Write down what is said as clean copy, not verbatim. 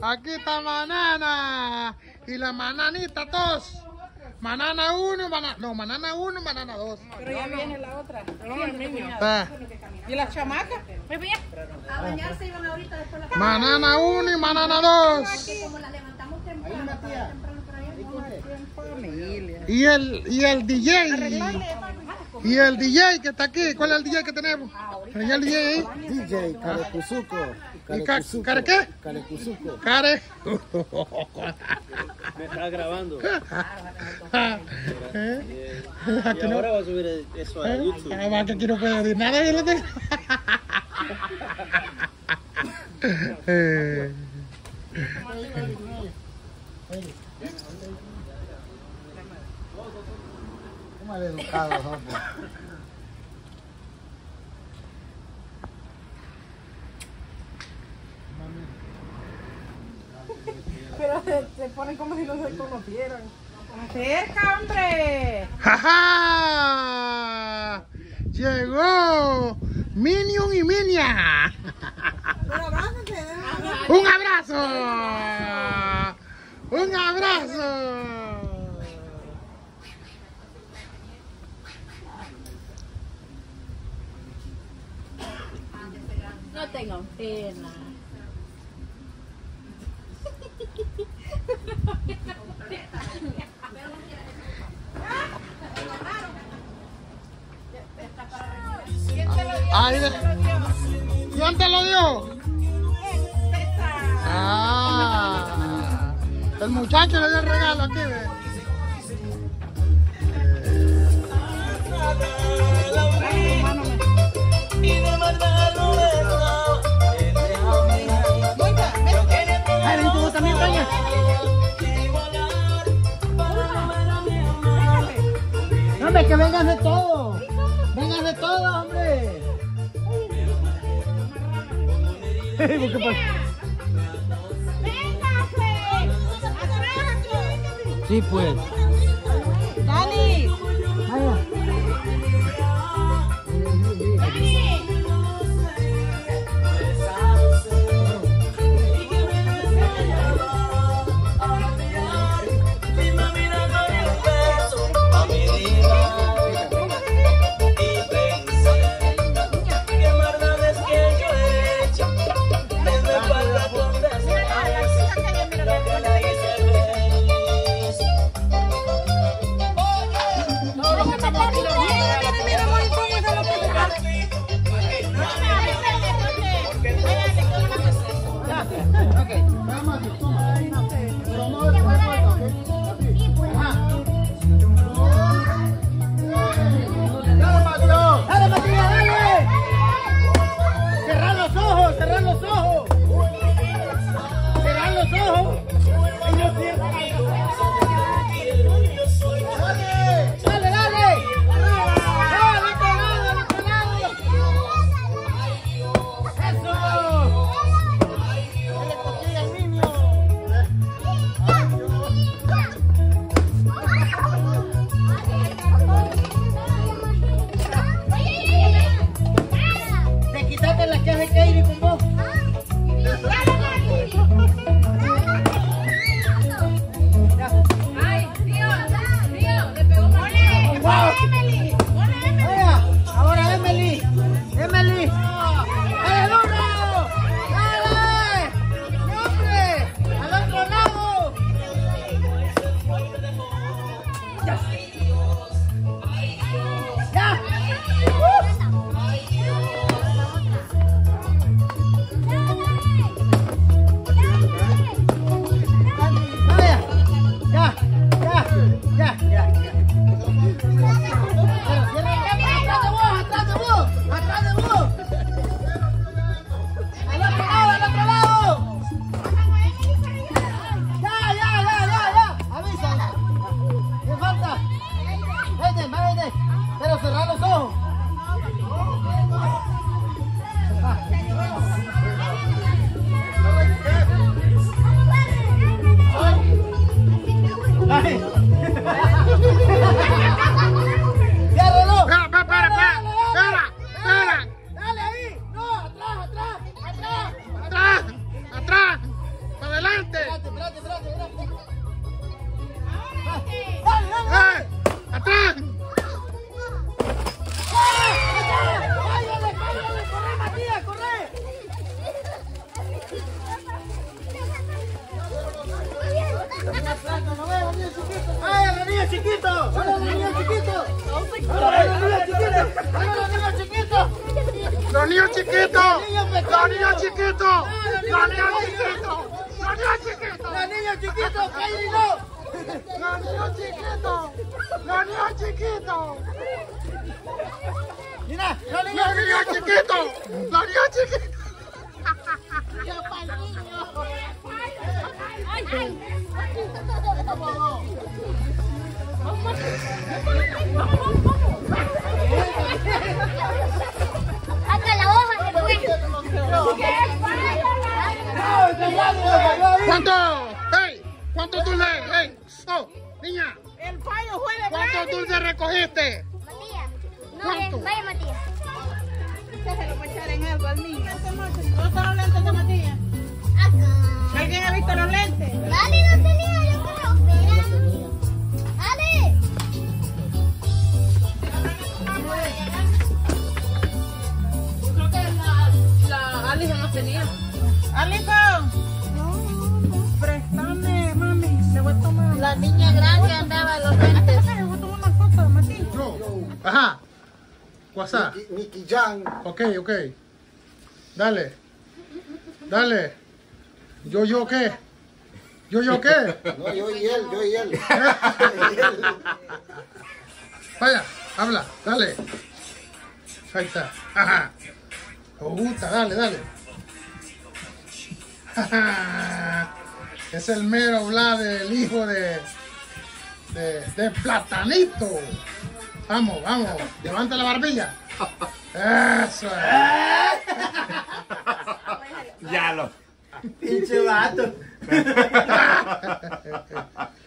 Aquí está Manana. Y la mananita 2. Manana 1, manana 1, manana 2. Pero ya viene la otra. ¿Y las chamacas? A bañarse iban ahorita después la Manana 1 y manana 2. como las levantamos temprano por allá. Y el DJ. Y el DJ que está aquí. ¿Cuál es el DJ que tenemos? ¿Señor DJ ahí? DJ Carecuzuco. ¿Care qué? Carecuzuco. Care. Me está grabando. Aquí Y no. ahora va a subir eso a YouTube. Además que aquí no puede decir nada. Yo lo tengo. Qué mal educado, ¿no? Pero se ponen como si no se conocieran. ¡Cerca, hombre! ¡Ja, ja! Llegó Minion y Minia. Pero abrázate, ¡Un abrazo! ¡Un abrazo! No tengan pena. Ay, ¿quién te lo dio? Ah, el muchacho le dio el regalo aquí, ve. Ay, ven tú también, doña. Hombre, que vengan de todo. Vengan de todo, hombre. ¿Qué pasa? Sí, pues. Dani. Vaya. ¡Ay, los niños chiquitos! ¡Hola, los niños chiquitos! ¡Hola, los niños chiquitos! ¡Hola, los niños chiquitos! ¡Los niños chiquitos! ¡Los niños chiquitos! ¡Los niños chiquitos! ¡Los niños chiquitos! ¡Los niños chiquitos! ¡Kylie, no! ¡Los niños chiquitos! ¡Los niños chiquitos! Mira, los ¡Los niños niños chiquitos! ¡Los niños chiquitos! Hasta la hoja se fue. ¿Cuánto? ¡Ey! ¿Cuántos dulces? ¡Ey! ¡Oh! ¡Niña! El fallo fue de ¿Cuántos dulces recogiste? Matías. No, ¿Cuánto? vaya Matías. Usted se lo puede echar en algo al niño. ¿Dónde están los lentes de Matías? Acá. ¿Alguien ha visto los lentes? Dale, no tenía, yo creo. Dale. Yo creo que la Alison los tenía. Alison, préstame, mami. Le voy a tomar. La niña grande andaba en los lentes. Le voy a tomar una foto de Matías. Yo. Ajá. WhatsApp. Nicky Jan. Ok. Dale. Dale. ¿Yo qué? ¿Yo qué? No, yo y él. Vaya, habla, dale. Ahí está. Ajá. Gusta, dale. Es el mero Vlad, el hijo de Platanito. Vamos. Levanta la barbilla. Eso es. Ya lo. Pinche vato.